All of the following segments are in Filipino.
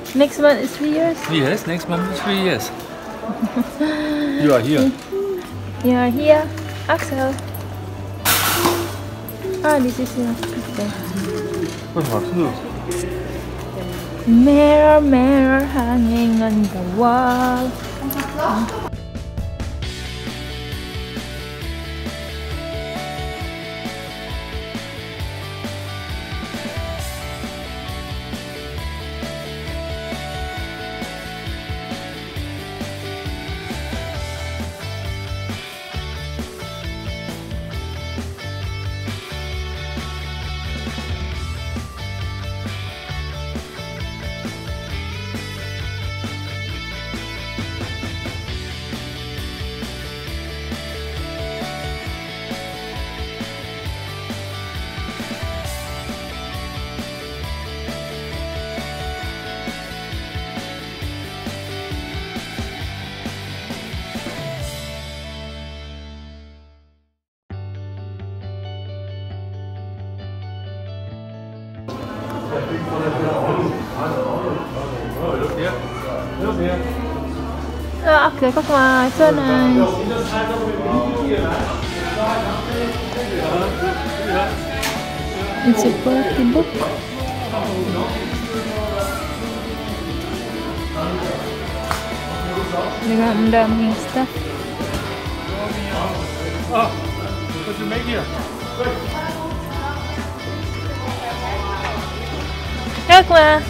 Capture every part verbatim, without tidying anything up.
Next month is three years? Yes, next month is three years. You are here. You are here. Axel. Ah, this is your okay. 不好吃。 Mirror, mirror hanging on the wall. Oh, okay, guck mal, so nice. It's a pretty book. Dengan ang daming stuff. Oh, what you make here? Guck mal.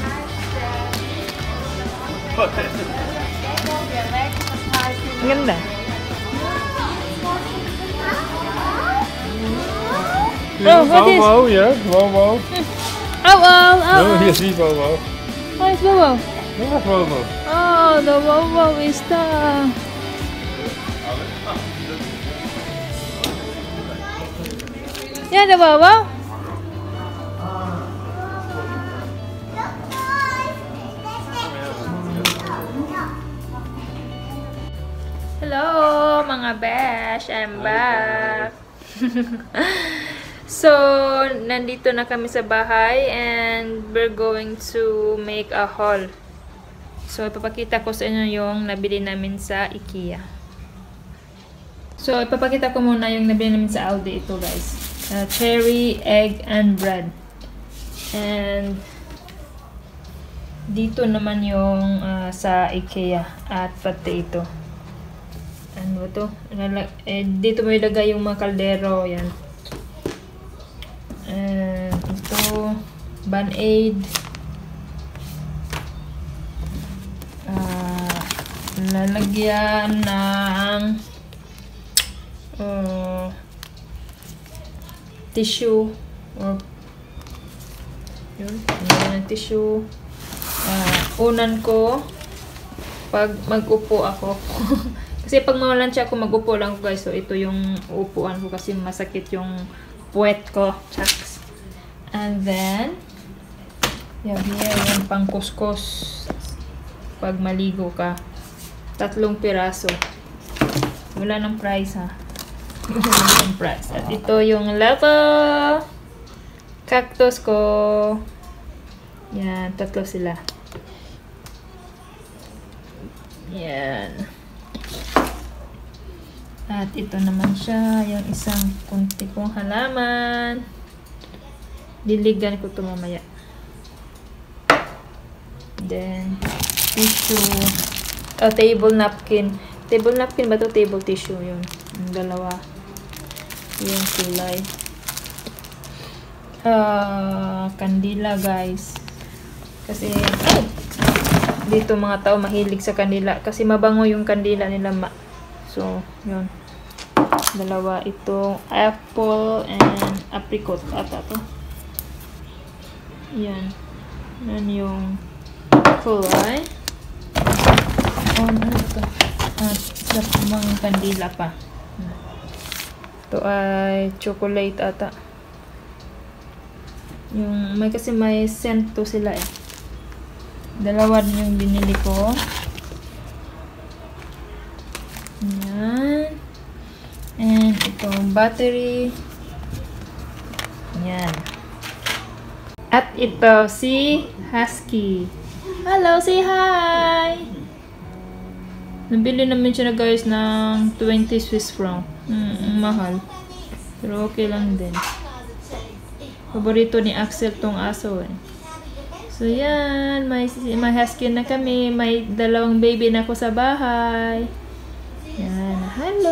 Ang ganda. Oh, what is? Wow, yeah, wow, wow. Oh, oh, oh. No, hier zie je wow, wow. What is Bobo? Ja, wow, wow. Oh, the Bobo is the... Yeah, the Bobo. Hello, mga besh! I'm back! So, nandito na kami sa bahay and we're going to make a haul. So, ipapakita ko sa inyo yung nabili namin sa IKEA. So, ipapakita ko muna yung nabili namin sa Aldi. Ito, guys. Uh, cherry, egg, and bread. And dito naman yung uh, sa IKEA at potato. Ano to? Eh, dito mo ilagay yung mga kaldero. Yan. And ito, Band-Aid. Uh, lalagyan ng uh, tissue. Or, yun. Lalagyan ng tissue. Uh, unan ko pag mag-upo ako. Kasi pag mawalan siya ako, mag-upo lang ko, guys. So, ito yung upuan ko kasi masakit yung puwet ko. Chucks. And then, yan, here yung pangkuskus. Pag maligo ka. Tatlong piraso. Wala ng price, ha? Wala ng price. At ito yung lava cactus ko. Yan, tatlo sila. Yan. At ito naman siya, yung isang kunti kong halaman. Diligan ko ito mamaya. Then, tissue. Oh, table napkin. Table napkin ba ito? Table tissue yun. Yung dalawa. Yung kulay. Uh, kandila, guys. Kasi, ay! Dito mga tao mahilig sa kandila. Kasi mabango yung kandila nila. Ma so, yun. Dalawa itong apple and apricot ata to. Yan. Yan yung kulay. Oh, ano ito? Ah, isa mga kandila pa. Ito ay chocolate ata. Yung, may kasi may scent to sila eh. Dalawa din yung binili ko. Yan. And itong battery. Yan. At ito si Husky. Hello, say hi! Nabili namin siya na guys ng twenty Swiss franc. Mm, mahal. Pero okay lang din. Paborito ni Axel tong aso eh. So yan, may, may husky na kami. May dalawang baby na ako sa bahay. Yan, hello!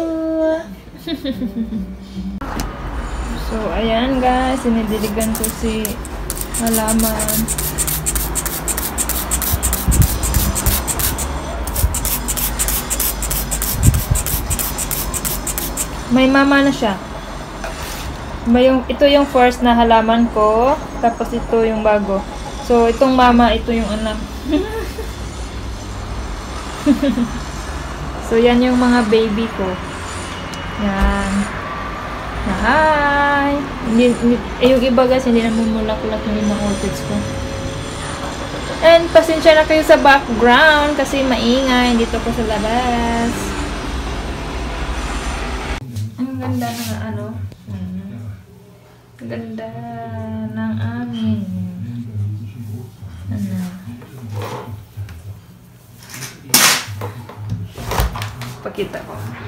So ayan guys, sinidiligan ko si halaman. May mama na siya. May yung, ito yung first na halaman ko. Tapos ito yung bago. So, itong mama, ito yung anak. So, yan yung mga baby ko. Yan. Na, hi! Hindi, hindi, eh, yung iba guys, hindi na mumulak-ulak yung mga outfits ko. And, pasensya na kayo sa background kasi maingay. Dito ko sa labas. Ang ganda ng ano. Ang ganda ng amin. Ano. Pakita ko.